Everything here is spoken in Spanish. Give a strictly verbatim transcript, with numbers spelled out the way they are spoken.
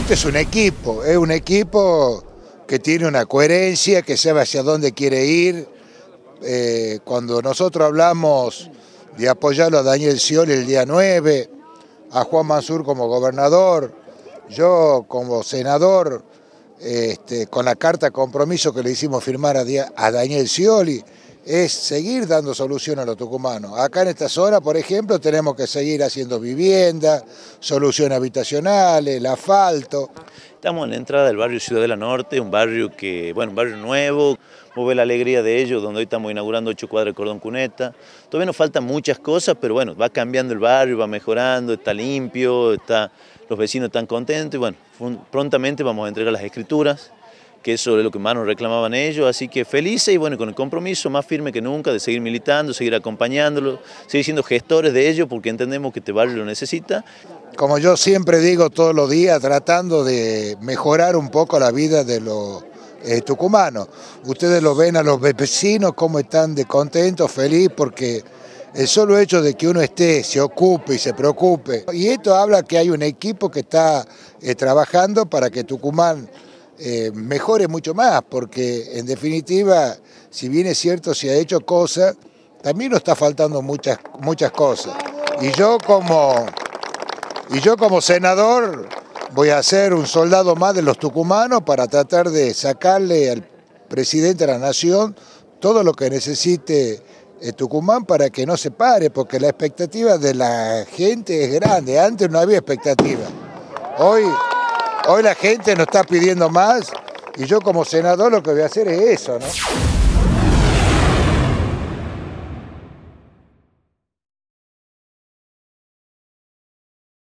Este es un equipo, es un equipo que tiene una coherencia, que sabe hacia dónde quiere ir. Eh, cuando nosotros hablamos de apoyarlo a Daniel Scioli el día nueve, a Juan Mansur como gobernador, yo como senador, este, con la carta de compromiso que le hicimos firmar a, a Daniel Scioli, es seguir dando solución a los tucumanos. Acá en esta zona, por ejemplo, tenemos que seguir haciendo vivienda, soluciones habitacionales, el asfalto. Estamos en la entrada del barrio Ciudadela Norte, un barrio que, bueno, un barrio nuevo, vos ves la alegría de ellos, donde hoy estamos inaugurando ocho cuadras de cordón cuneta. Todavía nos faltan muchas cosas, pero bueno, va cambiando el barrio, va mejorando, está limpio, está, los vecinos están contentos y bueno, prontamente vamos a entregar las escrituras, que eso es lo que más nos reclamaban ellos, así que felices y bueno, con el compromiso más firme que nunca de seguir militando, seguir acompañándolo, seguir siendo gestores de ellos porque entendemos que este barrio lo necesita. Como yo siempre digo todos los días, tratando de mejorar un poco la vida de los eh, tucumanos. Ustedes lo ven a los vecinos cómo están de contentos, felices, porque el solo hecho de que uno esté, se ocupe y se preocupe. Y esto habla que hay un equipo que está eh, trabajando para que Tucumán Eh, mejore mucho más, porque en definitiva, si bien es cierto, se ha hecho cosas, también nos está faltando muchas, muchas cosas. Y yo como, y yo como senador voy a ser un soldado más de los tucumanos para tratar de sacarle al presidente de la Nación todo lo que necesite eh, Tucumán para que no se pare, porque la expectativa de la gente es grande. Antes no había expectativa. Hoy... Hoy la gente nos está pidiendo más y yo como senador lo que voy a hacer es eso, ¿no?